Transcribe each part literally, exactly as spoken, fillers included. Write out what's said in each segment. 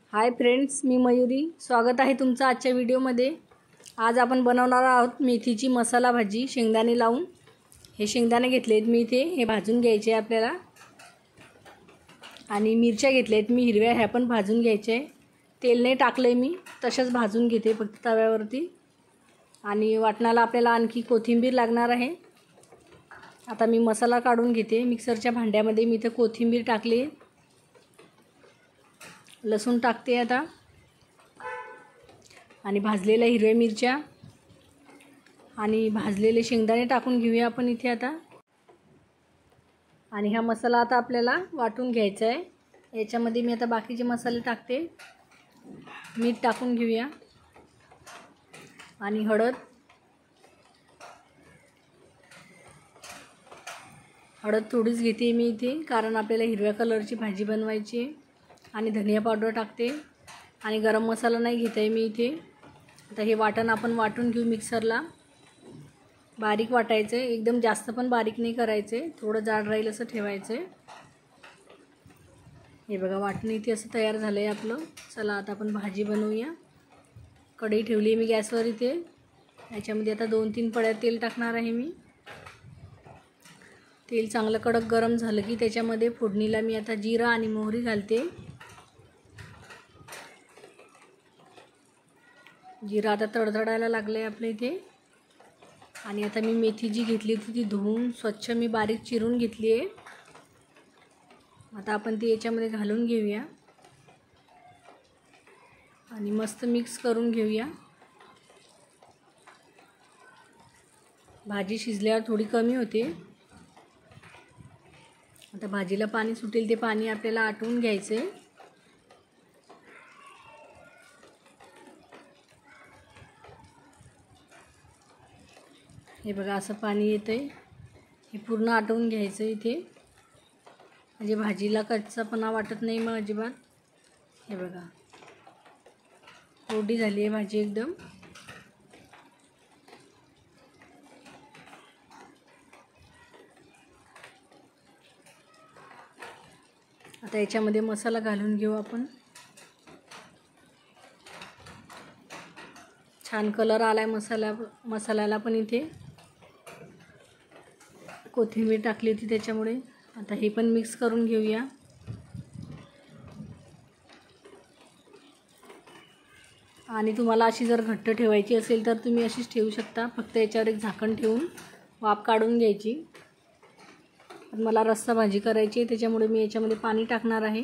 Hi friends, मी मयुरी. स्वागत आहे तुमचं आजच्या व्हिडिओमध्ये. आज आपण बनवणार आहोत मेथीची मसाला भाजी शेंगदाणे लावून. हे शेंगदाणे घेतलेत मी इथे, हे भाजून घ्यायचे आपल्याला. आणि मिरच्या घेतल्यात मी हिरव्या, ह्या पण भाजून घ्यायचे आहे. तेल नाही टाकले मी, तसंच भाजून घेते फक्त तव्यावरती. आणि वाटणाला आपल्याला आणखी कोथिंबीर लागणार आहे. आता मी मसाला काढून घेते मिक्सरच्या भांड्यामध्ये. मी इथे कोथिंबीर टाकली, लसूण टाकते आता, आणि भाजलेल्या हिरव्या मिरच्या आणि भाजलेले शेंगदाणे टाकून घेऊया आपण इथे आता. आणि हा मसाला आता आपल्याला वाटून घ्यायचा आहे. याच्यामध्ये मी आता बाकीचे मसाले टाकते. मीठ टाकून घेऊया आणि हळद हळद थोडीच घेते मी इथे, कारण आपल्याला हिरव्या कलरची भाजी बनवायची आहे. आणि धनिया पावडर टाकते आणि गरम मसाला नाही घेत आहे मी इथे. आता हे वाटण आपण वाटून घेऊ मिक्सरला. बारीक वाटायचं आहे, एकदम जास्त पण बारीक नाही करायचं आहे, थोडं जाड राहील असं ठेवायचं आहे. हे बघा, वाटण इथे असं तयार झालं आहे आपलं. चला आता आपण भाजी बनवूया. कढई ठेवली आहे मी गॅसवर इथे. याच्यामध्ये आता दोन तीन पळ्या तेल टाकणार आहे मी. तेल चांगलं कडक गरम झालं की त्याच्यामध्ये फोडणीला मी आता जिरा आणि मोहरी घालते. जिरा आता तडतडायला लागलं आहे आपल्या इथे. आणि आता मी मेथी जी घेतली होती ती धुवून स्वच्छ मी बारीक चिरून घेतली आहे. आता आपण ती याच्यामध्ये घालून घेऊया आणि मस्त मिक्स करून घेऊया. भाजी शिजल्यावर थोडी कमी होते. आता भाजीला पाणी सुटेल ते पाणी आपल्याला आटवून घ्यायचं आहे. हे बघा, असं पाणी येतं आहे. हे पूर्ण आटवून घ्यायचं इथे, म्हणजे भाजीला कच्चापणा वाटत नाही मग अजिबात. हे बघा, कोरडी झाली आहे भाजी एकदम. आता याच्यामध्ये मसाला घालून घेऊ आपण. छान कलर आला आहे मसाला मसाल्याला पण इथे. कोथिंबीर टाकली होती त्याच्यामुळे. आता हे पण मिक्स करून घेऊया. आणि तुम्हाला अशी जर घट्ट ठेवायची असेल तर तुम्ही अशीच ठेवू शकता. फक्त याच्यावर एक झाकण ठेवून वाफ काढून घ्यायची. पण मला रस्सा भाजी करायची आहे, त्याच्यामुळे मी याच्यामध्ये पाणी टाकणार आहे.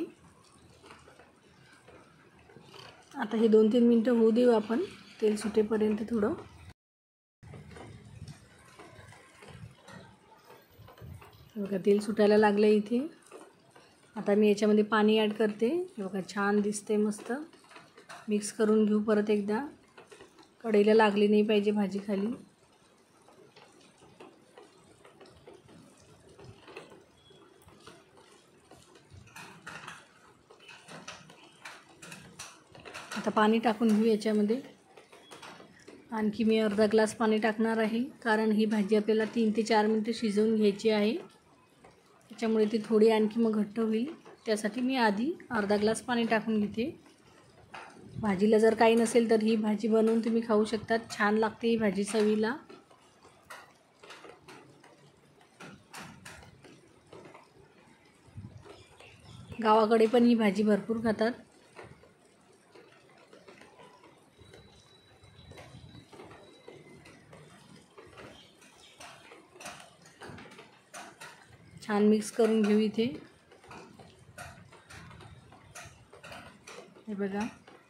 आता हे दोन तीन मिनटं होऊ देऊ आपण, तेल सुटेपर्यंत थोडं. बघा, तेल सुटायला लागलं इथे. आता मी याच्यामध्ये पाणी ॲड करते. बघा, छान दिसते मस्त. मिक्स करून घेऊ परत एकदा. कढईला लागली नाही पाहिजे भाजी खाली. आता पाणी टाकून घेऊ याच्यामध्ये. आणखी मी अर्धा ग्लास पाणी टाकणार आहे, कारण ही भाजी आपल्याला तीन ते चार मिनटं शिजवून घ्यायची आहे. त्याच्यामुळे ती थोडी आणखी मग घट्ट होईल. त्यासाठी मी आधी अर्धा ग्लास पाणी टाकून घेते. भाजीला जर काही नसेल तर ही भाजी बनवून तुम्ही खाऊ शकता. छान लागते ही भाजी चवीला. गावाकडे पण ही भाजी भरपूर खातात. छान मिक्स करून घेऊ इथे. हे बघा,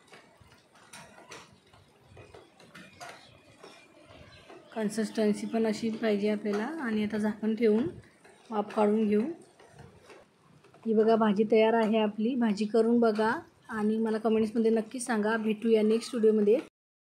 कन्सिस्टन्सी पण अशी पाहिजे आपल्याला. आणि आता झाकण ठेवून वाफ काढून घेऊ. ही बघा, भाजी तयार आहे आपली. भाजी करून बघा आणि मला कमेंट्समध्ये नक्की सांगा. भेटूया नेक्स्ट व्हिडिओमध्ये.